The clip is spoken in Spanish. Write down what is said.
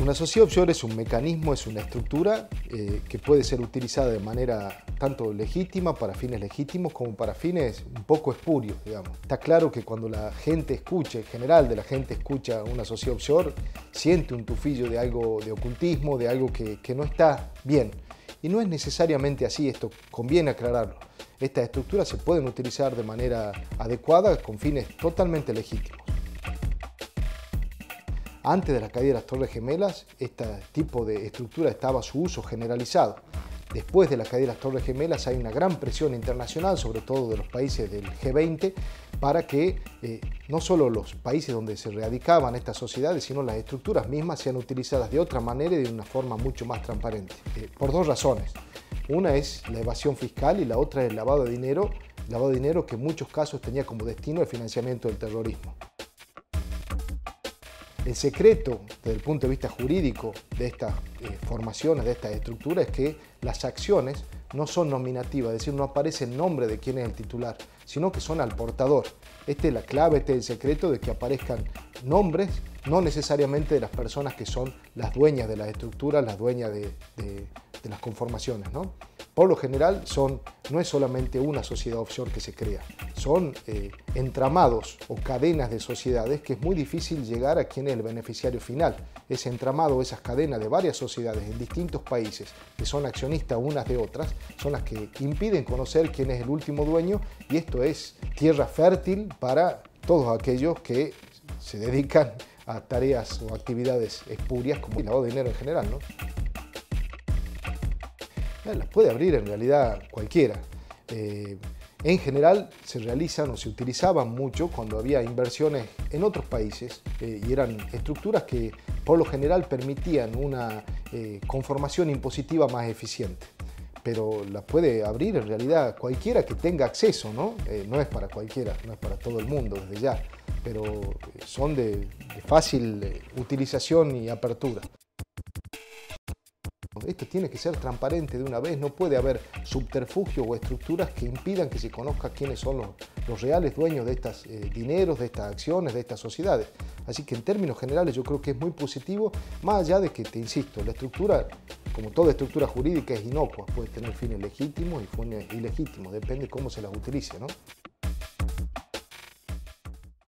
Una sociedad offshore es un mecanismo, es una estructura que puede ser utilizada de manera tanto legítima, para fines legítimos, como para fines un poco espurios, digamos. Está claro que cuando la gente escucha, en general de la gente escucha una sociedad offshore, siente un tufillo de algo de ocultismo, de algo que no está bien. Y no es necesariamente así, esto conviene aclararlo. Estas estructuras se pueden utilizar de manera adecuada con fines totalmente legítimos. Antes de la caída de las Torres Gemelas, este tipo de estructura estaba a su uso generalizado. Después de la caída de las Torres Gemelas hay una gran presión internacional, sobre todo de los países del G20, para que no solo los países donde se radicaban estas sociedades, sino las estructuras mismas sean utilizadas de otra manera y de una forma mucho más transparente. Por dos razones. Una es la evasión fiscal y la otra es el lavado de dinero que en muchos casos tenía como destino el financiamiento del terrorismo. El secreto, desde el punto de vista jurídico, de estas formaciones, de estas estructuras, es que las acciones no son nominativas, es decir, no aparece el nombre de quién es el titular, sino que son al portador. Esta es la clave, este es el secreto de que aparezcan nombres, no necesariamente de las personas que son las dueñas de las estructuras, las dueñas de las conformaciones, ¿no? Por lo general no es solamente una sociedad offshore que se crea, son entramados o cadenas de sociedades que es muy difícil llegar a quién es el beneficiario final. Ese entramado, esas cadenas de varias sociedades en distintos países que son accionistas unas de otras, son las que impiden conocer quién es el último dueño, y esto es tierra fértil para todos aquellos que se dedican a tareas o actividades espurias como el lavado de dinero en general, ¿no? Las puede abrir en realidad cualquiera. En general se realizan o se utilizaban mucho cuando había inversiones en otros países y eran estructuras que por lo general permitían una conformación impositiva más eficiente. Pero las puede abrir en realidad cualquiera que tenga acceso, ¿no? No es para cualquiera, no es para todo el mundo desde ya, pero son de fácil utilización y apertura. Esto tiene que ser transparente de una vez, no puede haber subterfugio o estructuras que impidan que se conozca quiénes son los reales dueños de estos dineros, de estas acciones, de estas sociedades. Así que en términos generales yo creo que es muy positivo, más allá de que, te insisto, la estructura, como toda estructura jurídica, es inocua, puede tener fines legítimos y fines ilegítimos, depende cómo se las utilice, ¿no?